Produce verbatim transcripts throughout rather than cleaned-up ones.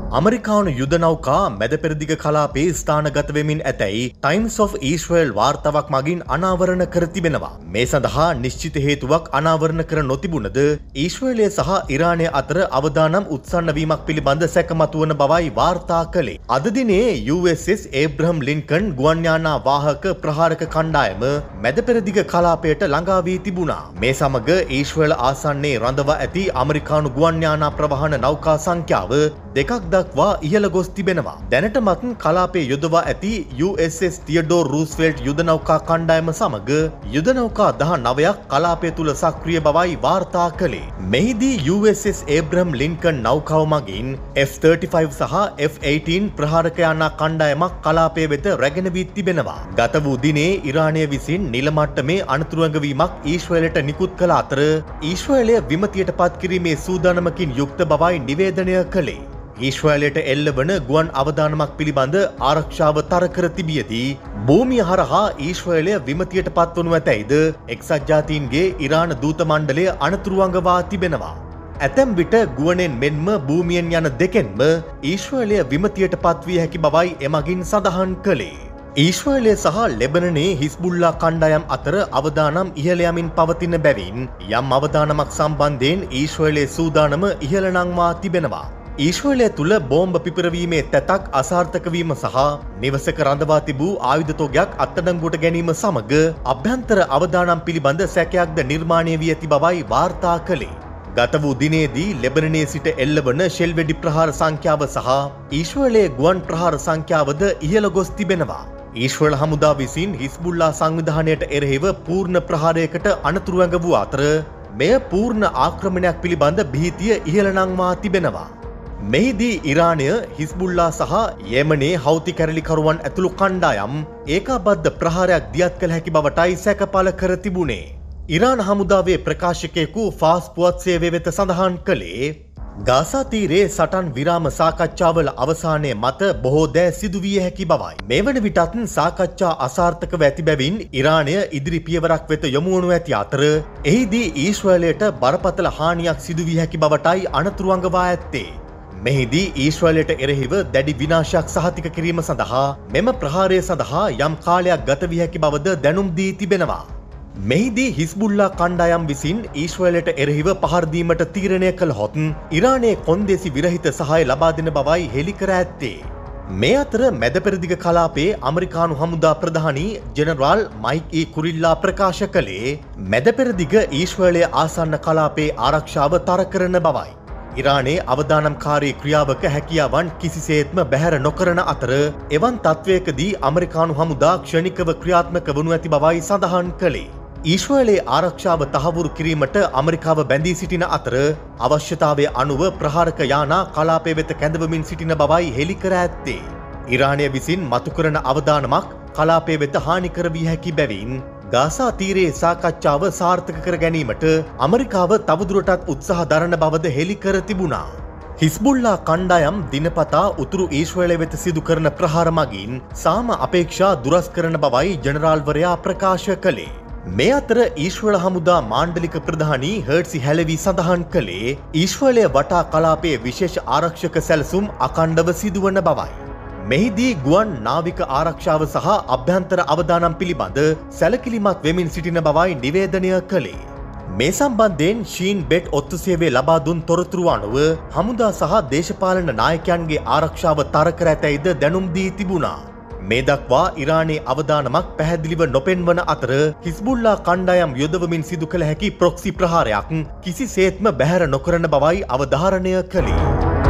අමරිකානු යුද නෞකා මැද පෙරදිග කලාපයේ ස්ථානගත වෙමින් ඇතැයි ටයිම්ස් ඔෆ් ඊශ්‍රේල් වාර්තාවක් මගින් අනාවරණ කර තිබෙනවා. මේ සඳහා නිශ්චිත හේතුවක් අනාවරණ කර නොතිබුණද ඊශ්‍රේලය සහ ඉරානය අතර අවදානම් උත්සන්න වීමක් පිළිබඳ සැකමතුවන බවයි වාර්තා කළේ. අද දිනේ U S S Abraham Lincoln ගුවන් යානා වාහක ප්‍රහාරක කණ්ඩායම මැද පෙරදිග කලාපයට ළඟා වී තිබුණා. මේ සමග ඊශ්‍රේල ආසන්නයේ රඳවා ඇති අමරිකානු ගුවන් යානා ප්‍රවාහන නෞකා සංඛ්‍යාව දෙකක් දක්වා ඉහළ ගොස් තිබෙනවා. දැනටමත් කලාපයේ යොදවා ඇති U S S Theodore Roosevelt යුද නෞකා කණ්ඩායම සමග යුද නෞකා දහනවයක් කලාපය තුල සක්‍රිය බවයි වාර්තා කළේ. මෙහිදී U S S Abraham Lincoln නෞකාව මගින් එෆ් තර්ටි ෆයිව් සහ එෆ් එයිටීන් ප්‍රහාරක යානා කණ්ඩායමක් කලාපය වෙත රැගෙන වී තිබෙනවා. ගත වූ දිනේ ඉරානය විසින් නිල මට්ටමේ අනතුරුවඟවීමක් ඊශ්‍රේලයට නිකුත් කළ අතර ඊශ්‍රේලය විමතියට පත් කිරීමේ සූදානමකින් යුක්ත බවයි නිවේදනය කළේ. ඊශ්‍රේලයට එල්ලවන ගුවන් අවදානමක් පිළිබඳ ආරක්ෂාව තර කර තිබියදී භූමිය හරහා ඊශ්‍රේලය විමතියට පත්වනු ඇතැයිද එක්සත් ජාතීන්ගේ ඉරාන දූත මණ්ඩලය අනතුරුවඟවා තිබෙනවා. ඇතැම් විට ගුවනෙන් මෙන්ම භූමියෙන් යන දෙකෙන්ම ඊශ්‍රේලය විමතියට පත්විය හැකි බවයි එමගින් සඳහන් කළේ. ඊශ්‍රේලය සහ ලෙබනනයේ හිස්බුල්ලා කණ්ඩායම් අතර අවදානම් ඉහළ යමින් පවතින බැවින් යම් අවදානමක් සම්බන්ධයෙන් ඊශ්‍රේලයේ සූදානම ඉහළ නංවා තිබෙනවා. ඊශ්‍රේලය තුළ බෝම්බ පිපිරවීමේ තැතක් අසාර්ථක වීම සහ නිවසක රඳවා තිබූ ආයුධ තොගයක් අත්අඩංගුවට ගැනීම සමග අභ්‍යන්තර අවදානම් පිළිබඳ සැකයක්ද නිර්මාණය වී ඇති බවයි වාර්තා කළේ. ගත වූ දිනේදී ලෙබනනයේ සිට එල්ලවන ෂෙල් වෙඩි ප්‍රහාර සංඛ්‍යාව සහ ඊශ්‍රේලයේ ගුවන් ප්‍රහාර සංඛ්‍යාවද ඉහළ ගොස් තිබෙනවා. ඊශ්‍රේල හමුදා විසින් හිස්බුල්ලා සංවිධානයට එරෙහිව පූර්ණ ප්‍රහාරයකට අනතුරුවඟ වූ අතර මෙය පූර්ණ ආක්‍රමණයක් පිළිබඳ භීතිය ඉහළ නංවා තිබෙනවා. මෙහිදී ඉරානය හිස්බුල්ලා සහ යෙමනේ හෞති කැරලිකරුවන් ඇතුළු කණ්ඩායම් ඒකාබද්ධ ප්‍රහාරයක් දියත් කළ හැකි බවටයි සැකපල කර තිබුණේ. ඉරාන හමුදාවේ ප්‍රකාශකයෙකු ෆාස් පුවත් සේවය වෙත සඳහන් කළේ ගාසා තීරයේ සටන් විරාම සාකච්ඡාවල අවසානයේ මත බොහෝ දෑ සිදුවිය හැකි බවයි. මේ වන විටත් සාකච්ඡා අසාර්ථකව ඇති බැවින් ඉරානය ඉදිරි පියවරක් වෙත යොමු වනු ඇති අතර එහිදී ඊශ්‍රේලයට බරපතල හානියක් සිදුවිය හැකි බවටයි අනතුරුවඟවා ඇත්තේ. මෙහිදී ඊශ්‍රේලයට එරෙහිව දැඩි විනාශයක් සහතික කිරීම සඳහා මෙම ප්‍රහාරය සඳහා යම් කාලයක් ගත විය හැකි බවද දැනුම් දී තිබෙනවා. මෙහිදී හිස්බුල්ලා කණ්ඩායම් විසින් ඊශ්‍රේලයට එරෙහිව පහර දීමට තීරණය කළහොත් ඉරානයේ කොන්දේසි විරහිත සහාය ලබා දෙන බවයි හෙළි කර ඇත්තේ. මේ අතර මැද පෙරදිග කලාපයේ අමරිකානු හමුදා ප්‍රධානී ජෙනරාල් මයික් ඊ කුරිල්ලා ප්‍රකාශ කළේ මැද පෙරදිග ඊශ්‍රේලයේ ආසන්න කලාපයේ ආරක්ෂාව තර කරන බවයි. ඉරානයේ අවදානම්කාරී ක්‍රියාවක හැකියාවන් කිසිසේත්ම බැහැර නොකරන අතර එවන් තත්වයකදී අමරිකානු හමුදා ක්ෂණිකව ක්‍රියාත්මක වනු ඇති බවයි සඳහන් කළේ. ඊශ්‍රේලයේ ආරක්ෂාව තහවුරු කිරීමට අමරිකාව බැඳී සිටින අතර අවශ්‍යතාවය අනුව ප්‍රහාරක යානා කලාපය වෙත කැඳවමින් සිටින බවයි හෙළි කර ඇත්තේ. ඉරානය විසින් මතු කරන අවදානමක් කලාපය වෙත හානි කර විය හැකි බැවින් ගාසා තීරයේ සාකච්ඡාව සාර්ථක කර ගැනීමට අමරිකාව තවදුරටත් උත්සාහ දරන බවද හෙළි කර තිබුණා. හිස්බුල්ලා කණ්ඩායම් දිනපතා උතුරු ඊශ්‍රේලය වෙත සිදු කරන ප්‍රහාර මගින් සාම අපේක්ෂා දුරස් කරන බවයි ජෙනරාල්වරයා ප්‍රකාශ කළේ. මේ අතර ඊශ්‍රේල හමුදා මාණ්ඩලික ප්‍රධානී හර්ට්සි හැලවි සඳහන් කළේ ඊශ්‍රේලය වටා කලාපයේ විශේෂ ආරක්ෂක සැලසුම් අඛණ්ඩව සිදුවන බවයි. මෙහිදී ගුවන් නාවික ආරක්ෂාව සහ අභ්‍යන්තර අවදානම් පිළිබඳ සැලකිලිමත් වෙමින් සිටින බවයි නිවේදනය කළේ. මේ සම්බන්ධයෙන් ෂීන් බෙට් ඔත්තු සේවය ලබා දුන් තොරතුරු අනුව හමුදා සහ දේශපාලන නායකයන්ගේ ආරක්ෂාව තර කර ඇතැයිද දැනුම් දී තිබුණා. මේ දක්වා ඉරානයේ අවදානමක් පැහැදිලිව නොපෙන්වන අතර හිස්බුල්ලා කණ්ඩායම් යොදවමින් සිදු කළ හැකි ප්‍රොක්සි ප්‍රහාරයක් කිසිසේත්ම බැහැර නොකරන බවයි අවධාරණය කළේ.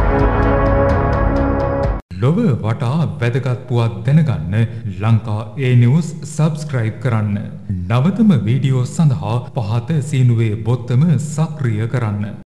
ලොව වටා වැදගත් පුවත් දැනගන්න ලංකා ඒ නිවුස් සබ්ස්ක්‍රයිබ් කරන්න. නවතම වීඩියෝ සඳහා පහත සීනුවේ බොත්තම සක්‍රිය කරන්න.